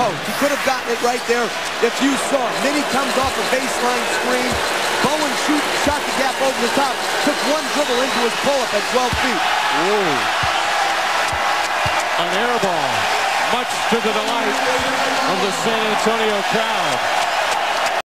post. He could have gotten it right there if you saw him. Then he comes off a baseline screen. Bowen shot the gap over the top. Took one dribble into his pull-up at 12 feet. Whoa. An air ball, much to the delight of the San Antonio crowd.